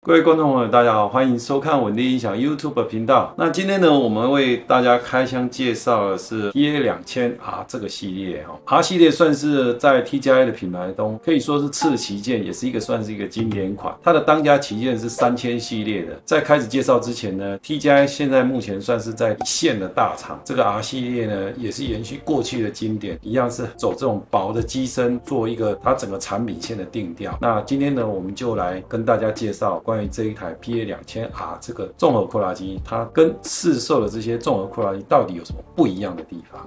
各位观众朋友，大家好，欢迎收看稳定音响 YouTube 频道。那今天呢，我们为大家开箱介绍的是 PA2000R 这个系列哈。R 系列算是在 TGI 的品牌中可以说是次旗舰，也是算是一个经典款。它的当家旗舰是3000系列的。在开始介绍之前呢 ，TGI 现在目前算是在一线的大厂。这个 R 系列呢，也是延续过去的经典，一样是走这种薄的机身，做一个它整个产品线的定调。那今天呢，我们就来跟大家介绍关于这一台 PA2000R 这个综合扩拉机，它跟市售的这些综合扩拉机到底有什么不一样的地方？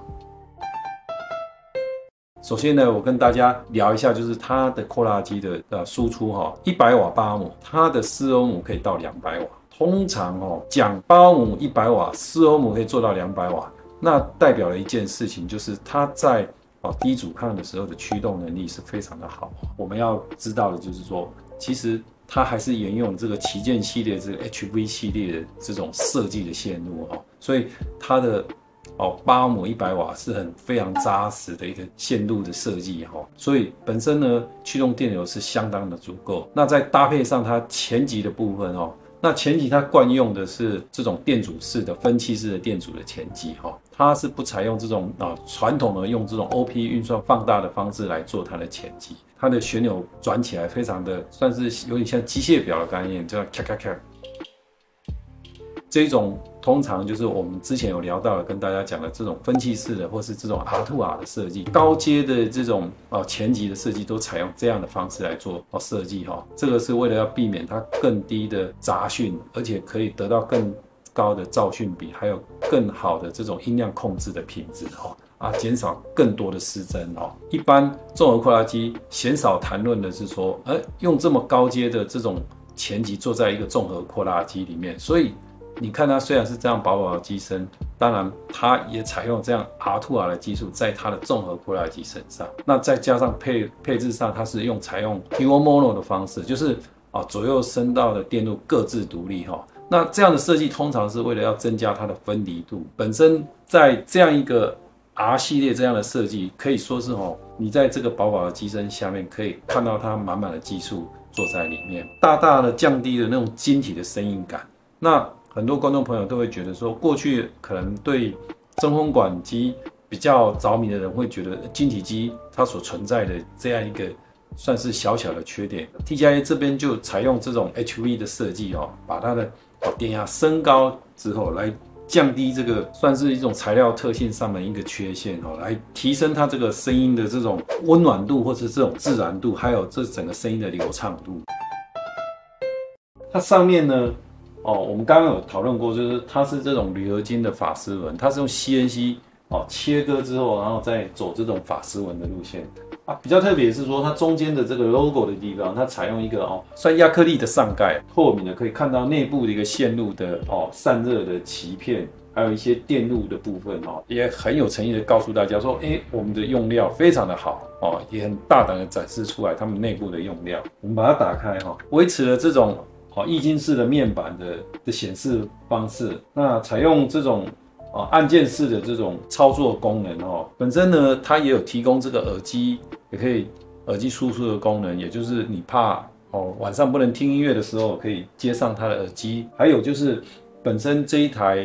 首先呢，我跟大家聊一下，就是它的扩拉机的输出100瓦8欧姆，它的4欧姆可以到200瓦。通常讲8欧姆100瓦，4欧姆可以做到200瓦，那代表了一件事情，就是它在低阻抗的时候的驱动能力是非常的好。我们要知道的就是说，其实它还是沿用这个旗舰系列、这个 HV 系列的这种设计的线路所以它的8欧姆100瓦是非常扎实的一个线路的设计所以本身呢驱动电流是相当的足够。那再搭配上它前级的部分那前级它惯用的是这种电阻式的分气式的电阻的前级它是不采用这种传统的用这种 OP 运算放大的方式来做它的前级。它的旋钮转起来非常的算是有点像机械表的概念，这样咔咔咔。这种通常就是我们之前有聊到的，跟大家讲的这种分气式的，或是这种 R2R 的设计，高阶的这种前级的设计都采用这样的方式来做设计这个是为了要避免它更低的杂讯，而且可以得到更高的噪讯比，还有更好的这种音量控制的品质减少更多的失真一般综合扩拉机鲜少谈论的是说，用这么高阶的这种前级做在一个综合扩拉机里面，所以你看它虽然是这样薄薄的机身，当然它也采用这样 R2R 的技术在它的综合扩拉机身上。那再加上配置上，它是采用 Dual Mono 的方式，就是左右声道的电路各自独立那这样的设计通常是为了要增加它的分离度。本身在这样一个R 系列这样的设计，可以说是你在这个薄薄的机身下面可以看到它满满的技术做在里面，大大的降低了那种晶体的声音感。那很多观众朋友都会觉得说，过去可能对真空管机比较着迷的人会觉得晶体机它所存在的这样一个算是小小的缺点。TGI 这边就采用这种 HV 的设计把它的电压升高之后，来降低这个算是一种材料特性上的一个缺陷来提升它这个声音的这种温暖度，或是这种自然度，还有这整个声音的流畅度。它上面呢我们刚刚有讨论过，就是它是这种铝合金的法丝纹，它是用 CNC 切割之后，然后再走这种法丝纹的路线比较特别的是说，它中间的这个 logo 的地方，它采用一个算亚克力的上盖，透明的，可以看到内部的一个线路的散热的鳍片，还有一些电路的部分也很有诚意的告诉大家说，我们的用料非常的好也很大胆的展示出来他们内部的用料。我们把它打开维持了这种液晶式的面板的显示方式，那采用这种按键式的这种操作功能本身呢，它也有提供这个耳机，也可以耳机输出的功能，也就是你怕晚上不能听音乐的时候，可以接上它的耳机。还有就是本身这一台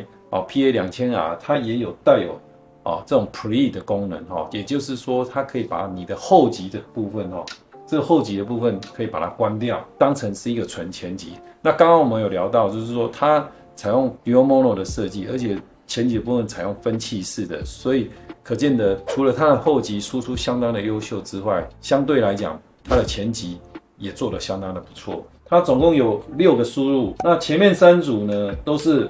PA2000R 它也有带有这种 Pre 的功能也就是说它可以把你的后级的部分这个后级的部分可以把它关掉，当成是一个纯前级。那刚刚我们有聊到，就是说它采用 Dual Mono 的设计，而且前级的部分采用分气式的，所以可见的除了它的后级输出相当的优秀之外，相对来讲它的前级也做得相当的不错。它总共有6个输入，那前面3组呢都是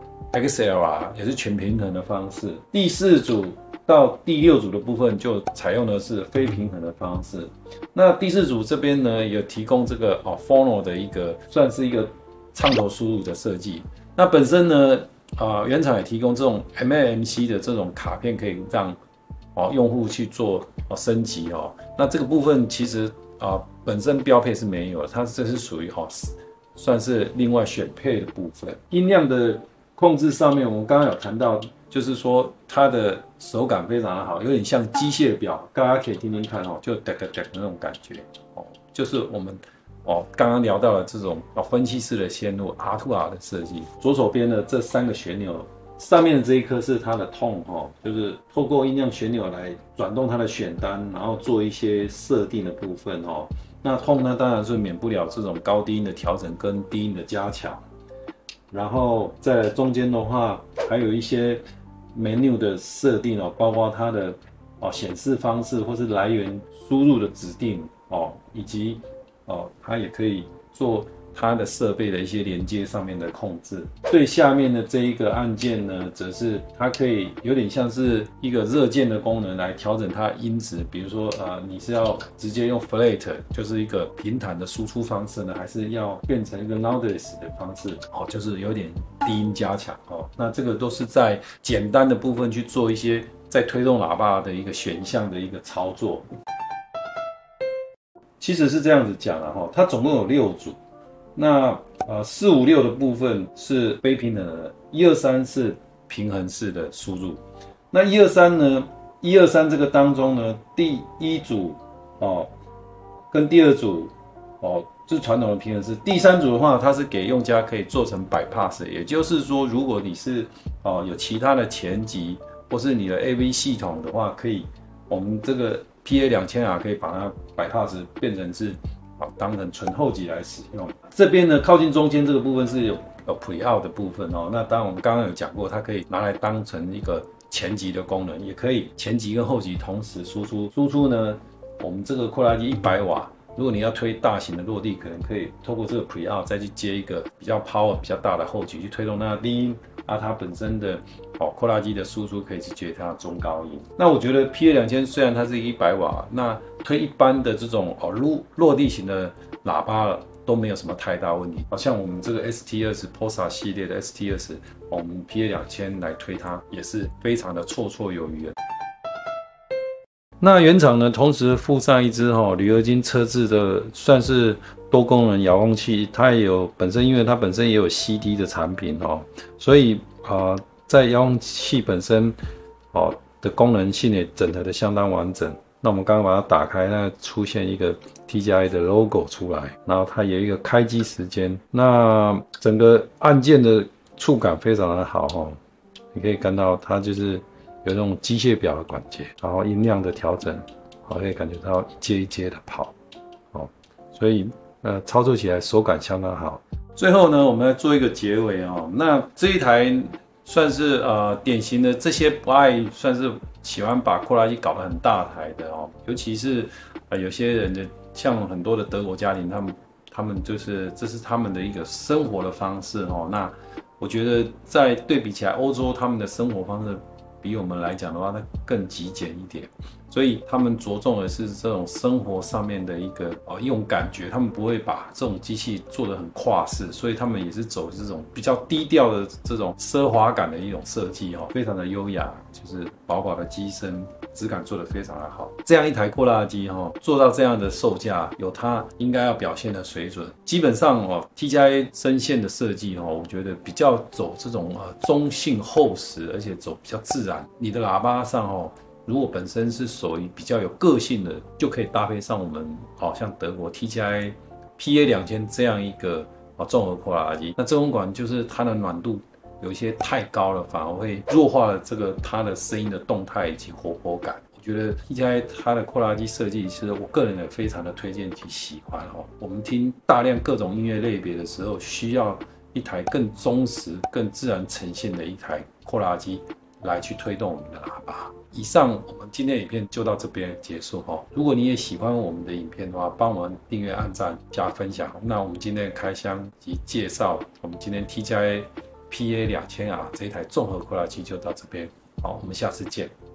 XLR， 也是全平衡的方式。第4组到第6组的部分就采用的是非平衡的方式。那第4组这边呢，有提供这个Phono 的一个算是一个唱头输入的设计。那本身呢，原厂也提供这种 MMC 的这种卡片，可以让用户去做升级那这个部分其实本身标配是没有的，它这是属于算是另外选配的部分。音量的控制上面，我们刚刚有谈到，就是说它的手感非常的好，有点像机械表，大家可以听听看就哒哒哒的那种感觉就是我们刚刚聊到了这种分析式的线路 R2R 的设计，左手边的这3个旋钮，上面的这一颗是它的痛就是透过音量旋钮来转动它的选单，然后做一些设定的部分那痛呢，当然是免不了这种高低音的调整跟低音的加强，然后在中间的话，还有一些 menu 的设定包括它的显示方式或是来源输入的指定以及它也可以做它的设备的一些连接上面的控制。最下面的这一个按键呢，则是它可以有点像是一个热键的功能来调整它音质，比如说你是要直接用 flat 就是一个平坦的输出方式呢，还是要变成一个 loudness 的方式就是有点低音加强那这个都是在简单的部分去做一些在推动喇叭的一个选项的一个操作。其实是这样子讲它总共有6组。那4、5、6的部分是非平衡的，1、2、3是平衡式的输入。那1、2、3呢？1、2、3这个当中呢，第1组跟第2组就是传统的平衡式。第3组的话，它是给用家可以做成bypass，也就是说，如果你是有其他的前级或是你的 AV 系统的话，可以我们这个 PA2000R 可以把它bypass变成是当成纯后级来使用。这边呢，靠近中间这个部分是有 pre-out 的部分那当然我们刚刚有讲过，它可以拿来当成一个前级的功能，也可以前级跟后级同时输出。输出呢，我们这个扩大机100瓦，如果你要推大型的落地，可能可以透过这个 pre-out 再去接一个比较 power 比较大的后级去推动那低音它本身的扩大机的输出可以去接它的中高音。那我觉得 PA2000 虽然它是100瓦，那推一般的这种落地型的喇叭都没有什么太大问题。像我们这个 ST20 Posa 系列的 ST20，我们 PA2000 来推它也是非常的绰绰有余的。那原厂呢，同时附上一支铝合金车制的，算是多功能遥控器。它也有因为它本身也有 CD 的产品所以在遥控器本身的功能性也整合的相当完整。那我们刚刚把它打开，那出现一个 TGI 的 logo 出来，然后它有一个开机时间。那整个按键的触感非常的好你可以看到它就是有那种机械表的感觉，然后音量的调整可以感觉到一阶一阶的跑所以操作起来手感相当好。最后呢，我们来做一个结尾那这一台算是典型的这些不爱算是喜欢把扩大机搞得很大台的尤其是有些人的像很多的德国家庭，他们就是这是他们的一个生活的方式那我觉得在对比起来，欧洲他们的生活方式比我们来讲的话，它更极简一点，所以他们着重的是这种生活上面的一个一种感觉，他们不会把这种机器做得很跨式，所以他们也是走这种比较低调的这种奢华感的一种设计非常的优雅，就是薄薄的机身，质感做得非常的好。这样一台扩大机做到这样的售价，有它应该要表现的水准。基本上TGI 声线的设计我觉得比较走这种中性厚实，而且走比较自然。你的喇叭上如果本身是属于比较有个性的，就可以搭配上我们像德国 TGI PA2000 这样一个综合扩大机。那这种管就是它的暖度有一些太高了，反而会弱化了它的声音的动态以及活泼感。我觉得 TGI 它的扩大机设计，其实我个人也非常的推荐及喜欢我们听大量各种音乐类别的时候，需要一台更忠实、更自然呈现的一台扩大机来去推动我们的喇叭。以上我们今天的影片就到这边结束如果你也喜欢我们的影片的话，帮我们订阅、按赞、加分享。那我们今天的开箱及介绍，我们今天 TGI PA2000R 这一台综合扩大机就到这边。好，我们下次见。